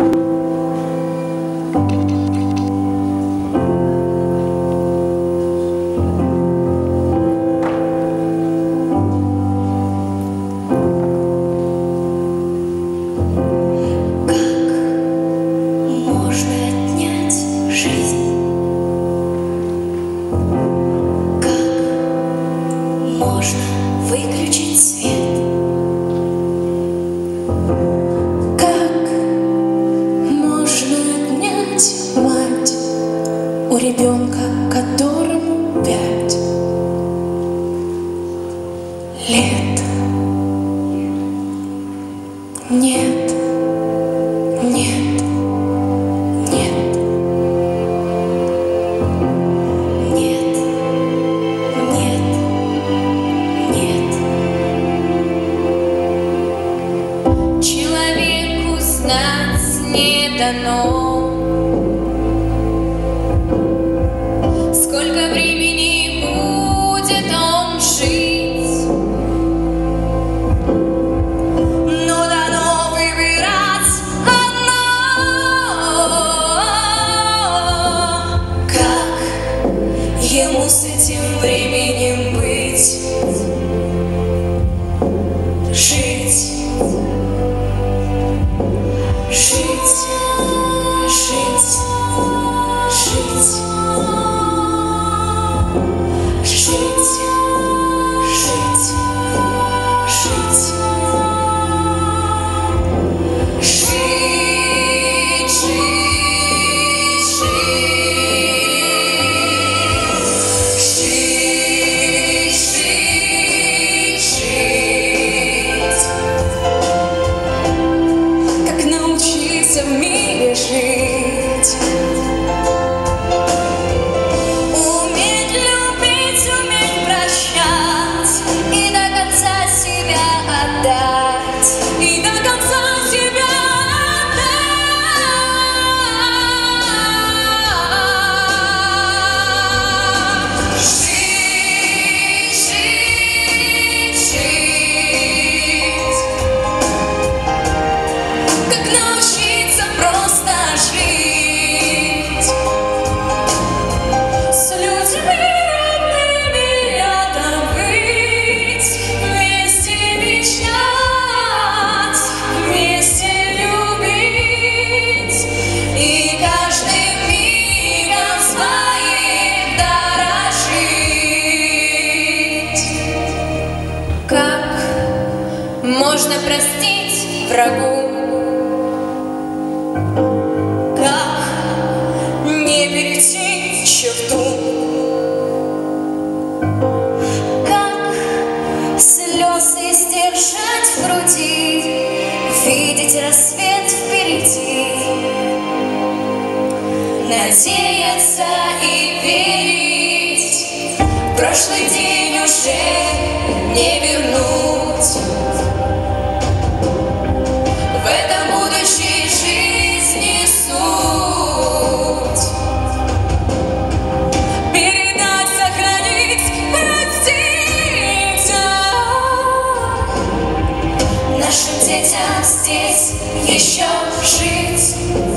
Выключить свет. Как можно отнять мать у ребенка, которому 5 лет? Нет, нет, нет. Не дано. Сколько времени будет он жить, но дано выбирать одно. Как ему с этим временем быть? Жить. Жить, жить, жить, жить, жить, жить, жить, жить, жить. Как научиться в мире жить, уметь любить, уметь прощать и до конца себя отдать, и до конца себя отдать. Жить, жить, жить. Как научиться просто жить с людьми родными рядом быть, вместе мечтать, вместе любить и каждым мигом своим дорожить. Как можно простить врагу? Как не перейти черту? Как слезы сдержать в груди, видеть рассвет впереди, надеяться и верить, прошлый день уже не вернуть. В этом будущей жизни суть. Передать, сохранить, простить нашим детям здесь еще жить.